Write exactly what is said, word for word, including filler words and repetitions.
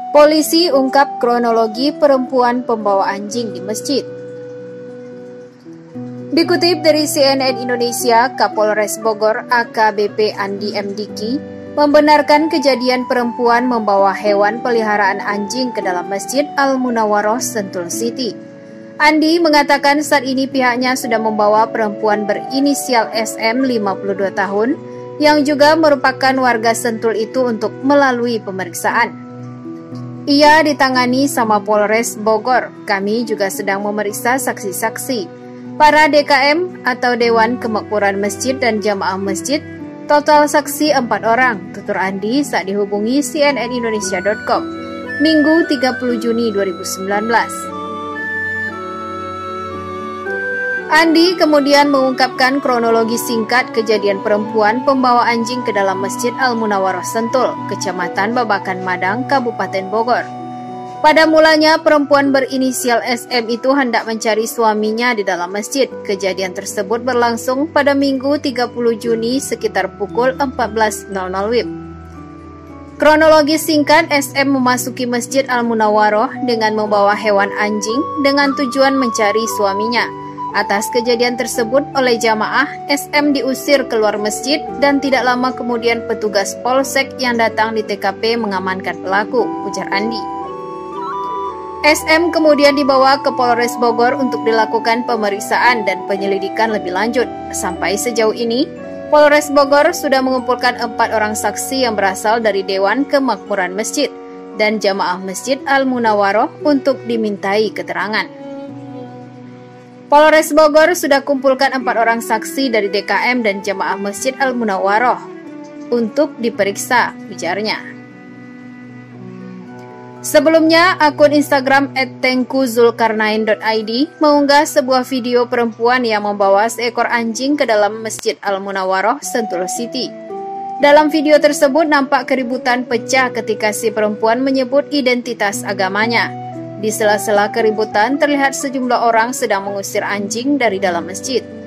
Polisi ungkap kronologi perempuan pembawa anjing di masjid. Dikutip dari C N N Indonesia, Kapolres Bogor A K B P Andi M. Diki membenarkan kejadian perempuan membawa hewan peliharaan anjing ke dalam Masjid Al-Munawwaroh, Sentul City. Andi mengatakan saat ini pihaknya sudah membawa perempuan berinisial S M lima puluh dua tahun yang juga merupakan warga Sentul itu untuk melalui pemeriksaan. Ia ditangani sama Polres Bogor. Kami juga sedang memeriksa saksi-saksi. Para D K M atau Dewan Kemakmuran Masjid dan Jamaah Masjid, total saksi empat orang, tutur Andi saat dihubungi C N N Indonesia titik com, Minggu tiga puluh Juni dua ribu sembilan belas. Andi kemudian mengungkapkan kronologi singkat kejadian perempuan pembawa anjing ke dalam Masjid Al-Munawwaroh Sentul, Kecamatan Babakan Madang, Kabupaten Bogor. Pada mulanya perempuan berinisial S M itu hendak mencari suaminya di dalam masjid. Kejadian tersebut berlangsung pada Minggu tiga puluh Juni sekitar pukul empat belas W I B. Kronologi singkat, S M memasuki Masjid Al-Munawwaroh dengan membawa hewan anjing dengan tujuan mencari suaminya. Atas kejadian tersebut oleh jamaah, S M diusir keluar masjid dan tidak lama kemudian petugas Polsek yang datang di T K P mengamankan pelaku, ujar Andi. S M kemudian dibawa ke Polres Bogor untuk dilakukan pemeriksaan dan penyelidikan lebih lanjut. Sampai sejauh ini, Polres Bogor sudah mengumpulkan empat orang saksi yang berasal dari Dewan Kemakmuran Masjid dan Jamaah Masjid Al-Munawwaroh untuk dimintai keterangan. Polres Bogor sudah kumpulkan empat orang saksi dari D K M dan Jamaah Masjid Al-Munawwaroh untuk diperiksa, ujarnya. Sebelumnya, akun Instagram et tengku zulkarnain dot i d mengunggah sebuah video perempuan yang membawa seekor anjing ke dalam Masjid Al-Munawwaroh, Sentul City. Dalam video tersebut nampak keributan pecah ketika si perempuan menyebut identitas agamanya. Di sela-sela keributan terlihat sejumlah orang sedang mengusir anjing dari dalam masjid.